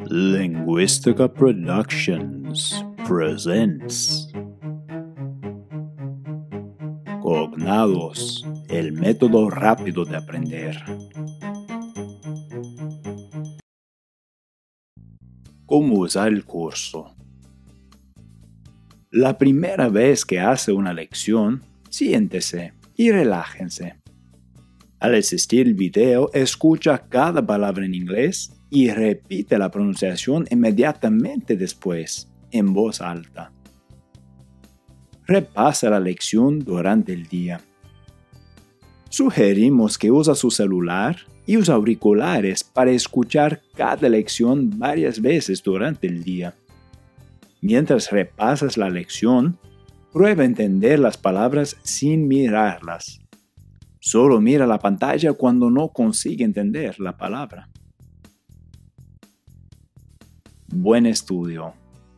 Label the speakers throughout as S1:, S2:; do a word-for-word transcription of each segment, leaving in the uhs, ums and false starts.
S1: Linguistica Productions presents Cognados, el método rápido de aprender. ¿Cómo usar el curso? La primera vez que hace una lección, siéntese y relájense. Al asistir el video, escucha cada palabra en inglés y repite la pronunciación inmediatamente después, en voz alta. Repasa la lección durante el día. Sugerimos que use su celular y use auriculares para escuchar cada lección varias veces durante el día. Mientras repasas la lección, prueba a entender las palabras sin mirarlas. Solo mira la pantalla cuando no consigue entender la palabra. Buen estudio.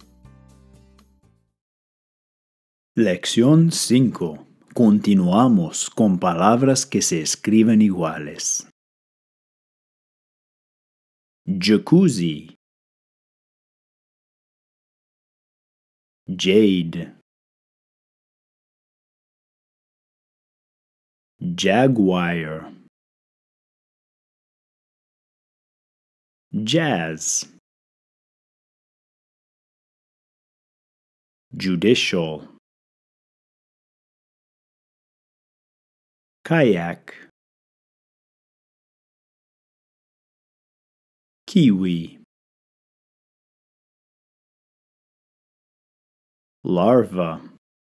S1: Lección cinco. Continuamos con palabras que se escriben iguales. Jacuzzi, Jade, Jaguar, Jazz, Judicial, Kayak, Kiwi, Larva,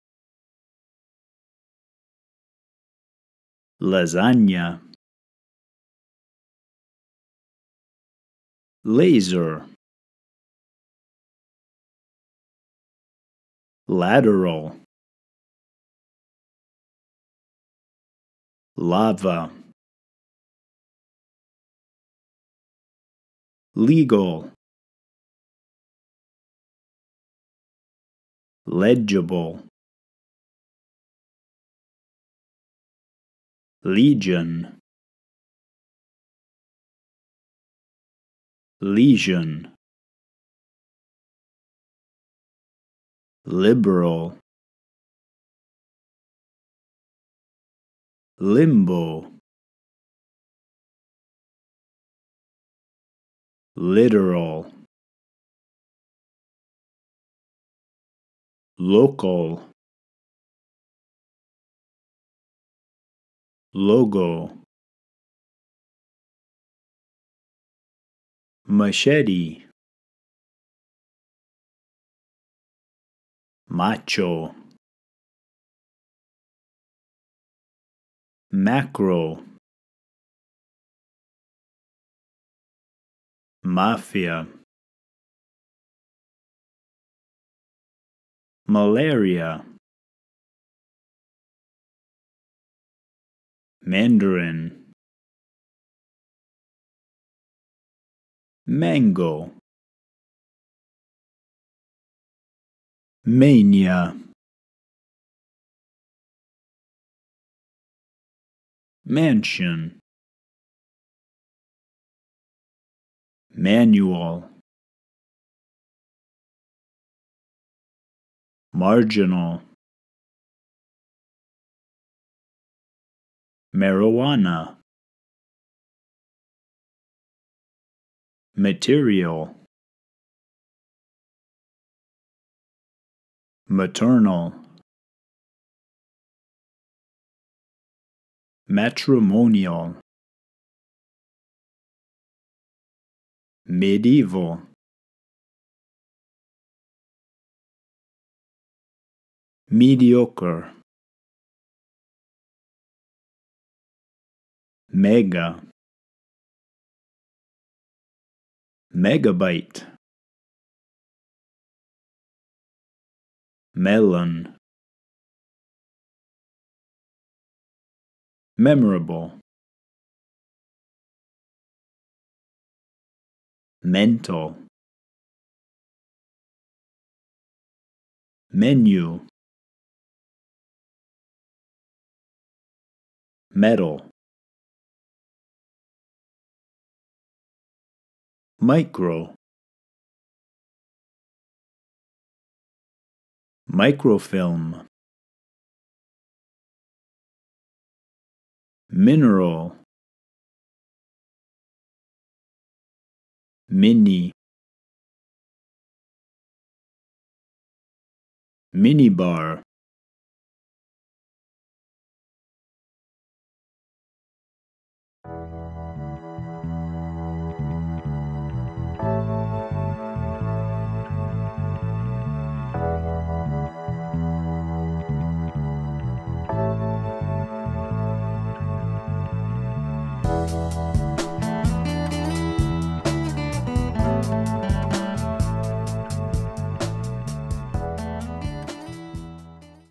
S1: Lasagna, Laser, Lateral, Lava, Legal, Legible, Legion, Lesion, Liberal, Limbo, Literal, Local, Logo, Machete, Macho, Macro, Mafia, Malaria, Mandarin, Mango, Mania, Mansion, Manual, Marginal, Marijuana, Material, Maternal, Matrimonial, Medieval, Mediocre, Mega, Megabyte, Melon, Memorable, Mental, Menu, Metal, Micro, microfilm, mineral, mini, minibar,